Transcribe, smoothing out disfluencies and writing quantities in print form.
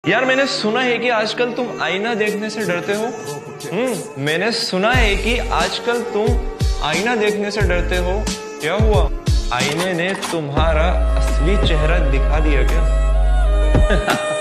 यार मैंने सुना है कि आजकल तुम आईना देखने से डरते हो। मैंने सुना है कि आजकल तुम आईना देखने से डरते हो। क्या हुआ, आईने ने तुम्हारा असली चेहरा दिखा दिया क्या?